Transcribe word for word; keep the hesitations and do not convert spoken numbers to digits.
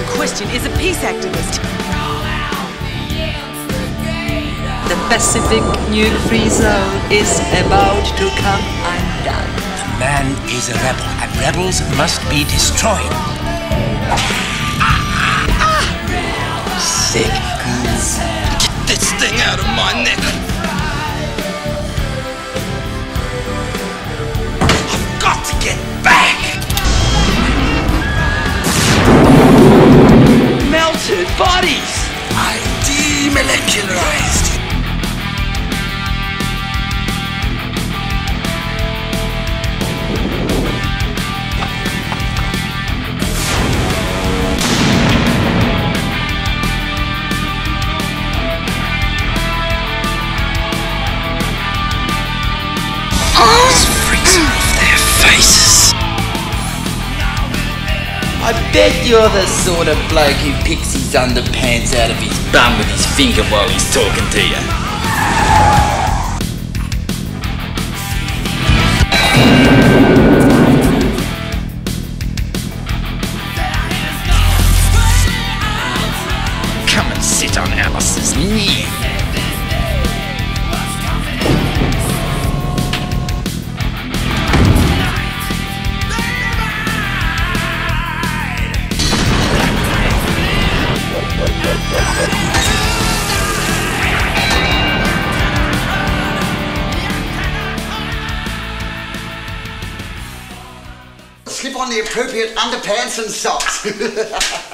in question is a peace activist. The Pacific nuke-free zone is about to come undone. The man is a rebel, and rebels must be destroyed. Sick. Get this thing out of my neck! I've got to get back! Melted bodies! I demolecularized. Those freaks are off their faces. I bet you're the sort of bloke who picks his underpants out of his bum with his finger while he's talking to you. Come and sit on Alice's knee. Slip on the appropriate underpants and socks.